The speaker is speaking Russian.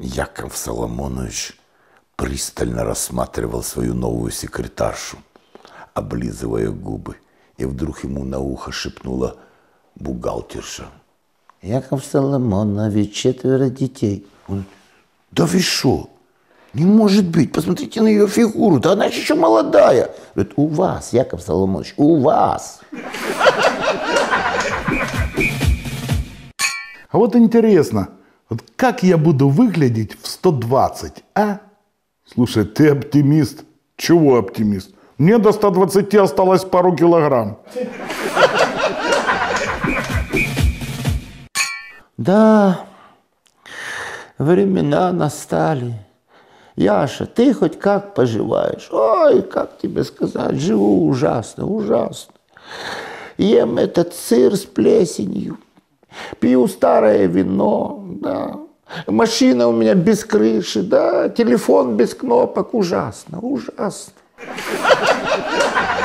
Яков Соломонович пристально рассматривал свою новую секретаршу, облизывая губы, и вдруг ему на ухо шепнула бухгалтерша. Яков Соломонович, 4 детей. Он, да вы шо? Не может быть, посмотрите на ее фигуру, да она еще молодая. Говорит, у вас, Яков Соломонович, у вас. А вот интересно, вот как я буду выглядеть в 120, а? Слушай, ты оптимист. Чего оптимист? Мне до 120 осталось пару килограмм. Да, времена настали. Яша, ты хоть как поживаешь? Ой, как тебе сказать, живу ужасно, ужасно. Ем этот сыр с плесенью, пью старое вино, да. Машина у меня без крыши, да, телефон без кнопок, ужасно, ужасно.